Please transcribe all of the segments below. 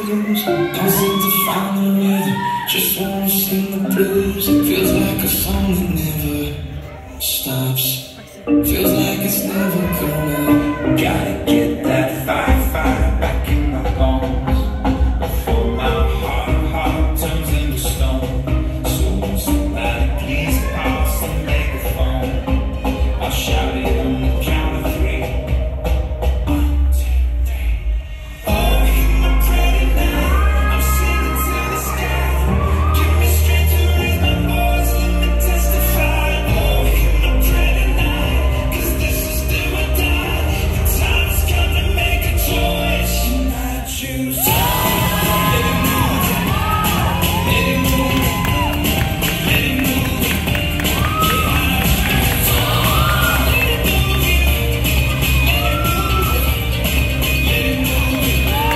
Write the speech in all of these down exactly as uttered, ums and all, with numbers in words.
lose. Don't seem to find the rhythm, just wanna sing the blues. It feels like a song that never stops. Feels like it's never gonna. Gotta get that fire, fire back in my bones before my heart, heart turns into stone. So won't somebody please pass the megaphone? I'll shout it on the count of three. One, two, three. Oh, hear my prayer tonight. I'm singing to the sky. Give me strength to raise my voice, let me testify. Oh, hear my prayer tonight, 'cause this is do or die. The time's come to make a choice, and I choose. Let it move, let it move, let it move. Yeah, I choose. Let it move, let it move, let it move.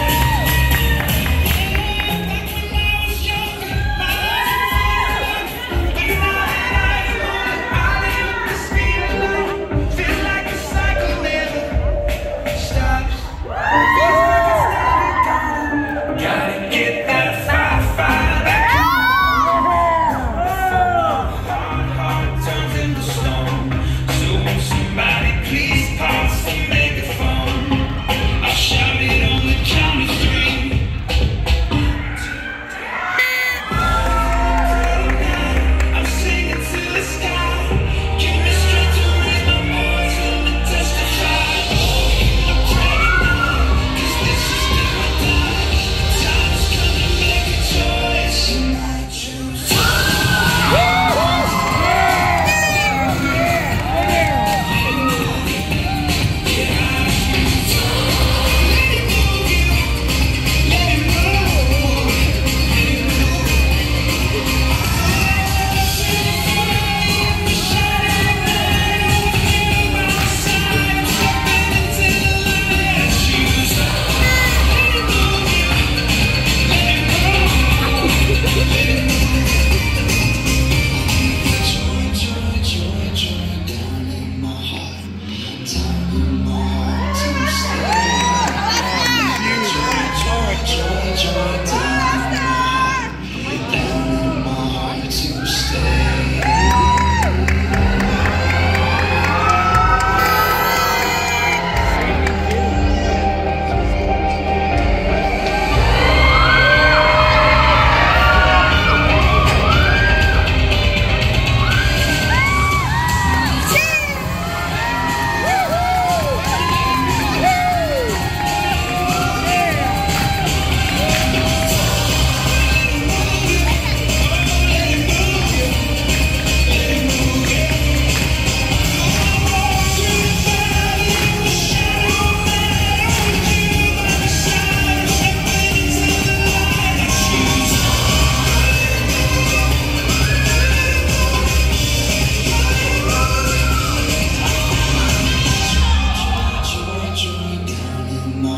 Back when I was younger, my eyes were wide. Back when I had eyes rolling, I live the speed of light. Feels like a cycle never stops. Feels like it's never gone. Gotta get that fire, fire back. Heart, heart turns into stone. So won't somebody please pass the megaphone? I'll shout it on the count of three. I'm singing to the sky. Give me strength to raise my voice, let me testify. Oh, hear my prayer tonight, 'cause this is do or die. The time's come to make a choice, and I choose.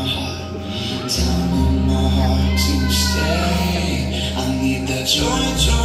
Joy, joy.